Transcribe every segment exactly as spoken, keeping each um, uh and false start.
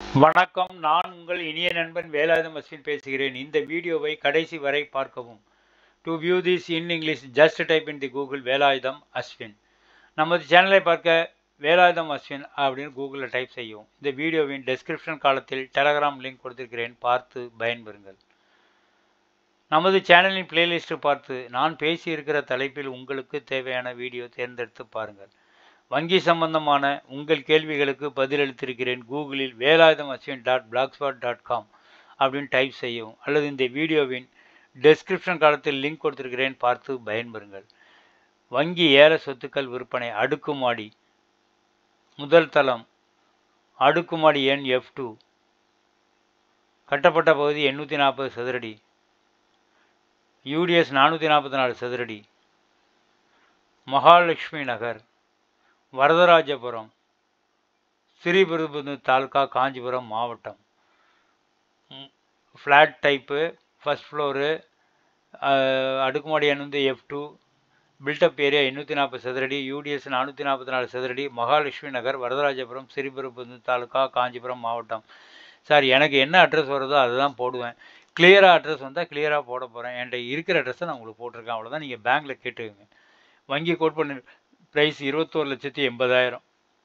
வணக்கம். நான் உங்கள் இனிய நண்பன் வேலாயுதம் அஸ்வின் பேசுகிறேன். இந்த வீடியோவை கடைசி வரை பார்க்கவும். To view this in English, just type in the Google Velayutham Ashwin. நமது சேனலை பார்க்க வேலாயுதம் அஸ்வின் அப்படின்னு கூகுளில் டைப் செய்யவும். இந்த வீடியோவின் டெஸ்கிரிப்ஷன் காலத்தில் டெலகிராம் லிங்க் கொடுத்திருக்கிறேன், பார்த்து பயன்பெறுங்கள். நமது சேனலின் பிளேலிஸ்ட் பார்த்து நான் பேசியிருக்கிற தலைப்பில் உங்களுக்கு தேவையான வீடியோ தேர்ந்தெடுத்து பாருங்கள். வங்கி சம்பந்தமான உங்கள் கேள்விகளுக்கு பதிலளித்திருக்கிறேன். கூகுளில் Velayutham Ashwin dot blogspot dot com அப்படின்னு டைப் செய்யவும், அல்லது இந்த வீடியோவின் டெஸ்கிரிப்ஷன் காலத்தில் லிங்க் கொடுத்திருக்கிறேன், பார்த்து பயன்பெறுங்கள். வங்கி ஏல சொத்துக்கள் விற்பனை. அடுக்குமாடி முதல் தளம் அடுக்குமாடி எண் எஃப் டூ, கட்டப்பட்ட பகுதி எண்ணூற்றி நாற்பது சதுரடி, யூடிஎஸ் நானூற்றி நாற்பத்தி நாலு சதுரடி, மகாலட்சுமி நகர், வரதராஜபுரம், ஸ்ரீபெரும்புதூர் தாலுகா, காஞ்சிபுரம் மாவட்டம். ஃப்ளாட் டைப்பு, ஃபஸ்ட் ஃப்ளோரு, அடுக்குமாடி எண் வந்து எஃப் டூ, பில்டப் ஏரியா எண்ணூற்றி நாற்பது சதுரடி, யூடிஎஸ் நானூற்றி நாற்பத்தி நாலு சதுரடி, மகாலட்சுமி நகர், வரதராஜபுரம், ஸ்ரீபெரும்புதூர் தாலுகா, காஞ்சிபுரம் மாவட்டம். சார், எனக்கு என்ன அட்ரஸ் வருதோ அதுதான் போடுவேன். கிளியராக அட்ரஸ் வந்தால் கிளியராக போட போகிறேன். என்கிட்ட இருக்கிற அட்ரஸை நான் உங்களுக்கு போட்டிருக்கேன், அவ்வளோதான். நீங்கள் பேங்க்கில் கேட்டுக்கோங்க. வங்கி கோட் பண்ண ப்ரைஸ் இருபத்தோரு லட்சத்தி எண்பதாயிரம்.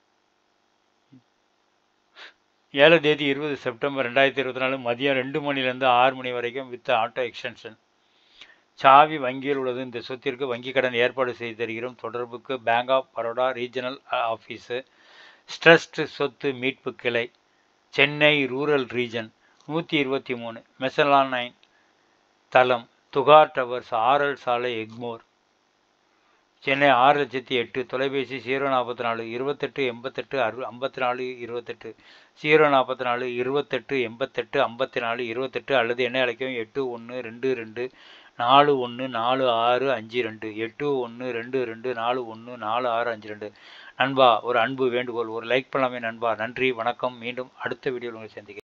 ஏழு தேதி இருபது செப்டம்பர் ரெண்டாயிரத்தி இருபத்தி நாலு மதியம் ரெண்டு மணிலேருந்து ஆறு மணி வரைக்கும் வித் ஆட்டோ எக்ஸ்டென்ஷன். சாவி வங்கியில் உள்ளது. இந்த சொத்திற்கு வங்கி கடன் ஏற்பாடு செய்து தருகிறோம். தொடர்புக்கு bank of Baroda regional office, stressed சொத்து மீட்பு கிளை, சென்னை ரூரல் ரீஜன், நூற்றி இருபத்தி மூணு மெசலான் நைன் தளம், துகார் டவர்ஸ், ஆர்எல் சாலை, எக்மோர், சென்னை ஆறு லட்சத்தி எட்டு. தொலைபேசி ஜீரோ நாற்பத்தி நாலு இருபத்தெட்டு எண்பத்தெட்டு அறு ஐம்பத்தி நாலு இருபத்தெட்டு, ஜீரோ நாற்பத்தி நாலு இருபத்தெட்டு எண்பத்தெட்டு ஐம்பத்தி நாலு இருபத்தெட்டு, அல்லது என்ன அழைக்கவும் எட்டு ஒன்று ரெண்டு ரெண்டு நாலு ஒன்று நாலு ஆறு அஞ்சு ரெண்டு, எட்டு ஒன்று ரெண்டு ரெண்டு நாலு ஒன்று நாலு ஆறு அஞ்சு ரெண்டு. நண்பா, ஒரு அன்பு வேண்டுகோள், ஒரு லைக் பண்ணலாமே நண்பா. நன்றி, வணக்கம். மீண்டும் அடுத்த வீடியோவில் உங்களை சந்திக்கிறேன்.